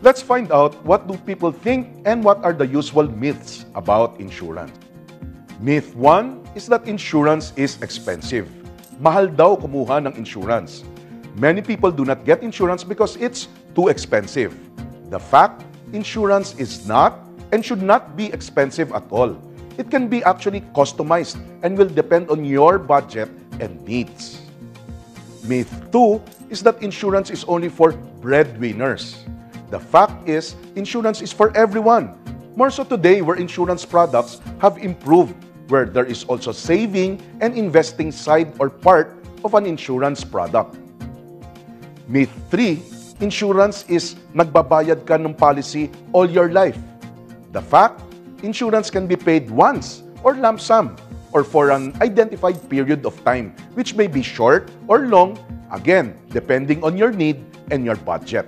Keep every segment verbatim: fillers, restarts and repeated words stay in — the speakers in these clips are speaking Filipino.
Let's find out what do people think and what are the usual myths about insurance. Myth one is that insurance is expensive. Mahal daw kumuha ng insurance. Many people do not get insurance because it's too expensive. The fact, insurance is not and should not be expensive at all. It can be actually customized and will depend on your budget and needs. Myth two is that insurance is only for breadwinners. The fact is, insurance is for everyone. More so today where insurance products have improved, where there is also saving and investing side or part of an insurance product. Myth three, insurance is nagbabayad ka ng policy all your life. The fact, insurance can be paid once or lump sum or for an identified period of time, which may be short or long, again, depending on your need and your budget.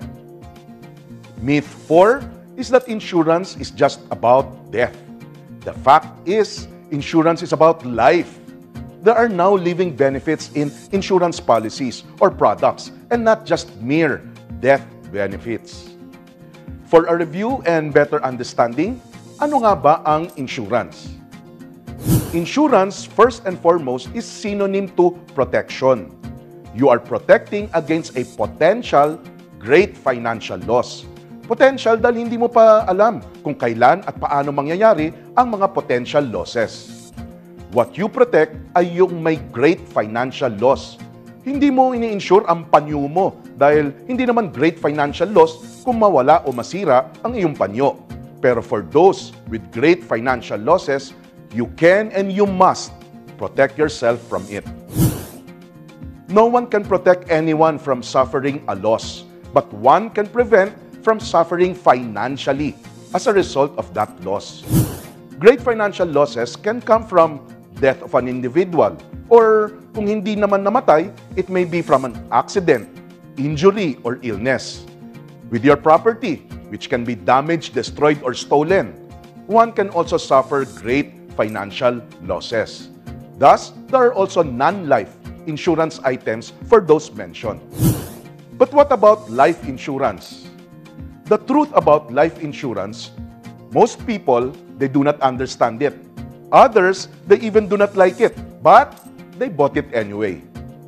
Myth four is that insurance is just about death. The fact is, insurance is about life. There are now living benefits in insurance policies or products and not just mere death benefits. For a review and better understanding, ano nga ba ang insurance? Insurance, first and foremost, is synonym to protection. You are protecting against a potential great financial loss. Potential dahil hindi mo pa alam kung kailan at paano mangyayari ang mga potential losses. What you protect ay yung may great financial loss. Hindi mo ini-insure ang panyo mo dahil hindi naman great financial loss kung mawala o masira ang iyong panyo. Pero for those with great financial losses, you can and you must protect yourself from it. No one can protect anyone from suffering a loss, but one can prevent from suffering financially as a result of that loss. Great financial losses can come from death of an individual, or kung hindi naman namatay, it may be from an accident, injury, or illness. With your property, which can be damaged, destroyed, or stolen, one can also suffer great financial losses. Thus, there are also non-life insurance items for those mentioned. But what about life insurance? The truth about life insurance, most people, they do not understand it. Others, they even do not like it, but they bought it anyway.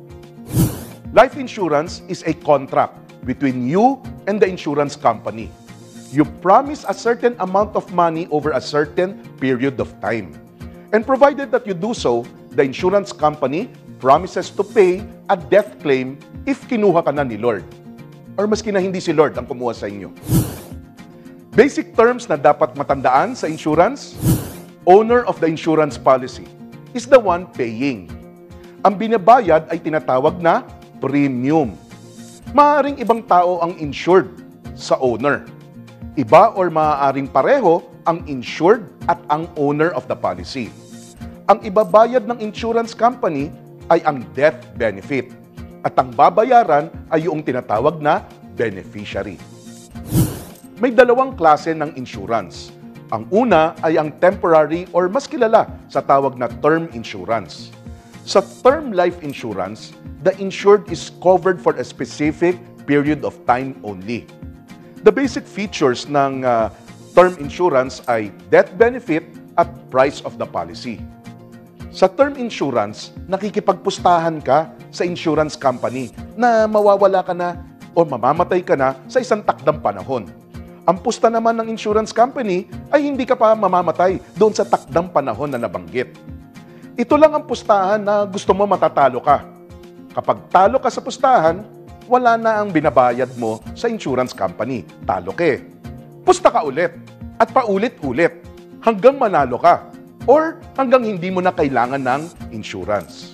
Life insurance is a contract between you and the insurance company. You promise a certain amount of money over a certain period of time. And provided that you do so, the insurance company promises to pay a death claim if kinuha ka na ni Lord. Or maski na hindi si Lord ang kumuha sa inyo. Basic terms na dapat matandaan sa insurance: owner of the insurance policy is the one paying. Ang binabayad ay tinatawag na premium. Maaaring ibang tao ang insured sa owner. Iba or maaaring pareho ang insured at ang owner of the policy. Ang ibabayad ng insurance company ay ang death benefit at ang babayaran ay yung tinatawag na beneficiary. May dalawang klase ng insurance. Ang una ay ang temporary or mas kilala sa tawag na term insurance. Sa term life insurance, the insured is covered for a specific period of time only. The basic features ng uh, term insurance ay death benefit at price of the policy. Sa term insurance, nakikipagpustahan ka sa insurance company na mawawala ka na o mamamatay ka na sa isang takdang panahon. Ang pusta naman ng insurance company ay hindi ka pa mamamatay doon sa takdang panahon na nabanggit. Ito lang ang pustahan na gusto mo matatalo ka. Kapag talo ka sa pustahan, wala na ang binabayad mo sa insurance company. Talo ka eh. Pusta ka ulit at paulit-ulit hanggang manalo ka or hanggang hindi mo na kailangan ng insurance.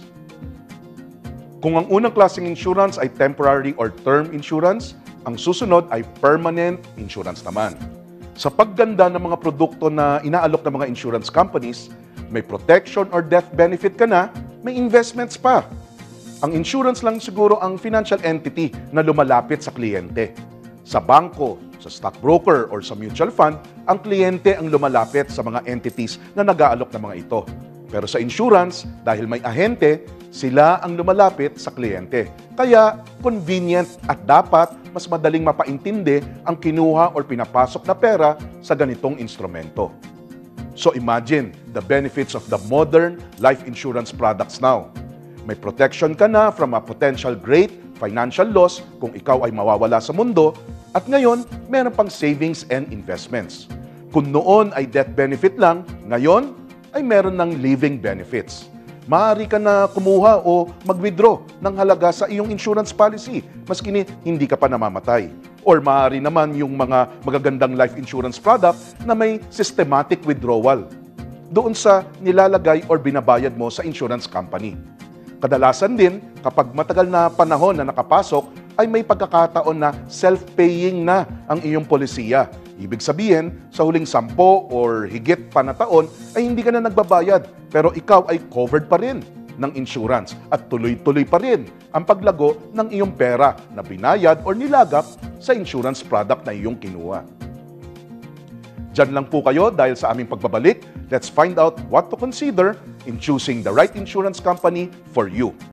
Kung ang unang klaseng insurance ay temporary or term insurance, ang susunod ay permanent insurance naman. Sa pagganda ng mga produkto na inaalok ng mga insurance companies, may protection or death benefit ka na, may investments pa. Ang insurance lang siguro ang financial entity na lumalapit sa kliyente. Sa bangko, sa stockbroker, or sa mutual fund, ang kliyente ang lumalapit sa mga entities na nag-aalok ng mga ito. Pero sa insurance, dahil may ahente, Sila ang lumalapit sa kliyente. Kaya convenient at dapat mas madaling mapaintindi ang kinuha or pinapasok na pera sa ganitong instrumento. So imagine the benefits of the modern life insurance products now. May protection ka na from a potential great financial loss kung ikaw ay mawawala sa mundo, at ngayon, meron pang savings and investments. Kung noon ay death benefit lang, ngayon ay meron ng living benefits. Maaari ka na kumuha o mag-withdraw ng halaga sa iyong insurance policy maski hindi ka pa namamatay. Or maaari naman yung mga magagandang life insurance product na may systematic withdrawal doon sa nilalagay or binabayad mo sa insurance company. Kadalasan din, kapag matagal na panahon na nakapasok, ay may pagkakataon na self-paying na ang iyong polisiya. Ibig sabihin, sa huling sampo or higit pa na taon, ay hindi ka na nagbabayad, pero ikaw ay covered pa rin ng insurance at tuloy-tuloy pa rin ang paglago ng iyong pera na binayad or nilagap sa insurance product na iyong kinuha. Diyan lang po kayo dahil sa aming pagbabalik. Let's find out what to consider in choosing the right insurance company for you.